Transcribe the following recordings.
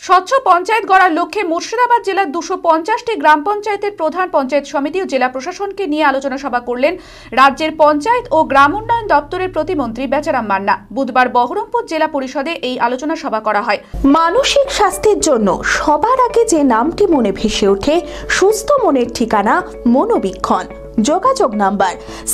স্বচ্ছ পঞ্চায়েত গড়ার লক্ষ্যে মুর্শিদাবাদ জেলার 250টি গ্রাম পঞ্চায়েতের প্রধান পঞ্চায়েত সমিতি ও জেলা প্রশাসনকে নিয়ে আলোচনা সভা করলেন রাজ্যের পঞ্চায়েত ও গ্রাম উন্নয়ন দপ্তরের প্রতিমন্ত্রী বেচারাম মান্না। বুধবার বহরমপুর জেলা পরিষদে এই আলোচনা সভা করা হয়। মানসিক স্বাস্থ্যের জন্য সবার আগে যে নামটি মনে ভেসে ওঠে, সুস্থ মনের ঠিকানা মনোবীক্ষণ। যোগাযোগ নাম্বার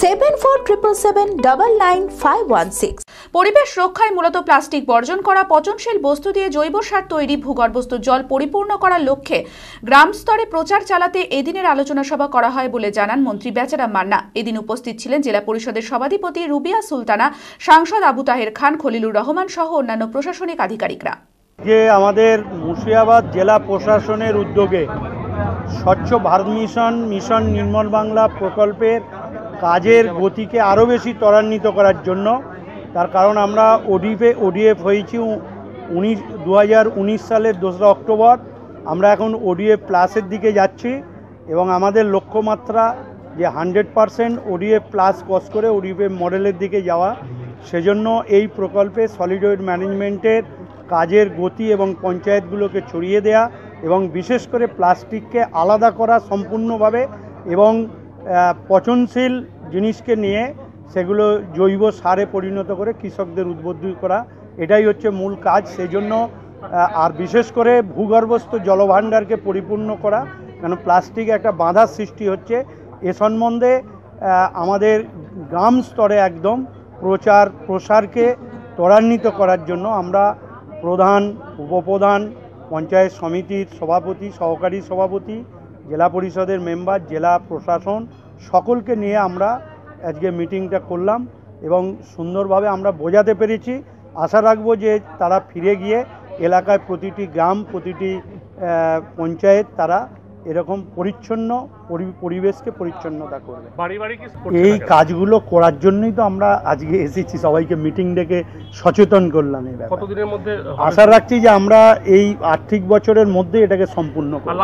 7477799516। পরিবেশ রক্ষায় মূলত প্লাস্টিক বর্জন করা, পচনশীল বস্তু দিয়ে জৈব সার তৈরি, ভূগর্ভস্থ জল পরিপূর্ণ করার লক্ষ্যে গ্রাম স্তরে প্রচার চালাতে এদিনের আলোচনা সভা করা হয় বলে জানান মন্ত্রী বেচারাম মান্না। এদিন উপস্থিত ছিলেন জেলা পরিষদের সভাধিপতি রুবিয়া সুলতানা, সাংসদ আবু তাহের খান, খলিলুর রহমান সহ অন্যান্য প্রশাসনিক আধিকারিকরা। যে আমাদের মুর্শিদাবাদ জেলা প্রশাসনের উদ্যোগে স্বচ্ছ ভারত মিশন নির্মল বাংলা প্রকল্পের কাজের গতিকে আরও বেশি ত্বরান্বিত করার জন্য, তার কারণ আমরা ওডিএফ হয়েছি 2019 সালের 2রা অক্টোবর। আমরা এখন ওডিএফ প্লাসের দিকে যাচ্ছি এবং আমাদের লক্ষ্যমাত্রা যে 100% ওডিএফ প্লাস ক্রস করে ওডিএফ মডেলের দিকে যাওয়া। সেজন্য এই প্রকল্পে সলিড ওয়েস্ট ম্যানেজমেন্টের কাজের গতি এবং পঞ্চায়েতগুলোকে ছড়িয়ে দেয়া এবং বিশেষ করে প্লাস্টিককে আলাদা করা সম্পূর্ণভাবে এবং পচনশীল জিনিসকে নিয়ে সেগুলো জৈব সারে পরিণত করে কৃষকদের উদ্বুদ্ধ করা, এটাই হচ্ছে মূল কাজ। সেজন্য আর বিশেষ করে ভূগর্ভস্থ জলভাণ্ডারকে পরিপূর্ণ করা, কারণ প্লাস্টিক একটা বাধার সৃষ্টি হচ্ছে। এ সম্বন্ধে আমাদের গ্রাম স্তরে একদম প্রসারকে ত্বরান্বিত করার জন্য আমরা প্রধান, উপপ্রধান, পঞ্চায়েত সমিতির সভাপতি, সহকারী সভাপতি, জেলা পরিষদের মেম্বার, জেলা প্রশাসন সকলকে নিয়ে আমরা আজকে মিটিংটা করলাম এবং সুন্দরভাবে আমরা বোঝাতে পেরেছি। আশা রাখবো যে তারা ফিরে গিয়ে এলাকায় প্রতিটি গ্রাম, প্রতিটি পঞ্চায়েত তারা এরকম পরিবেশকে পরিচ্ছন্নতা করবে। এই কাজগুলো করার জন্যই তো আমরা আজকে এসেছি, সবাইকে মিটিং ডেকে সচেতন করলাম। এই ব্যাপারে কতদিনের মধ্যে আশা রাখছি যে আমরা এই আর্থিক বছরের মধ্যে এটাকে সম্পূর্ণ করব।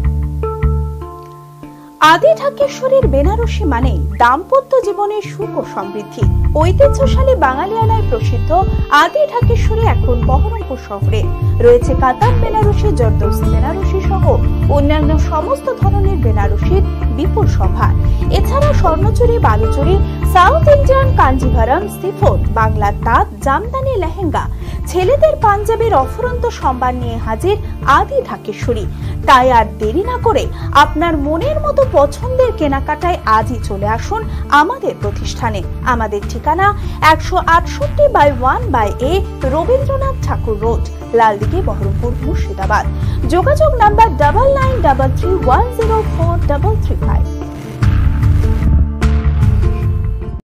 আদি ঢাকেশ্বরীর বেনারসি মানে দাম্পত্য জীবনের সুখ ও সমৃদ্ধি। ঐতিহ্যশালী বাঙালিয়ানায় প্রসিদ্ধ আদি ঢাকেশ্বরী এখন বহরমপুর শহরে রয়েছে। কাতার বেনারসি, জরদৌসি বেনারসি সহ অন্যান্য সমস্ত ধরনের বেনারসির বিপুল সম্ভার। এছাড়া Swarnachuri, Baluchuri, south Indian Kanjivaram, chiffon, বাংলার তাঁত, জামদানি, লেহেঙ্গা, ছেলেদের পাঞ্জাবির অফুরন্ত সম্ভার নিয়ে হাজির আদি ঢাকেশ্বরী। তাই আর দেরি না করে আপনার মনের মতো পছন্দের কেনাকাটায় আজই চলে আসুন আমাদের প্রতিষ্ঠানে। আমাদের ঠিকানা 168/1/A রবীন্দ্রনাথ ঠাকুর রোড, লালদিঘি, বহরমপুর, মুর্শিদাবাদ। যোগাযোগ নাম্বার 9933104335।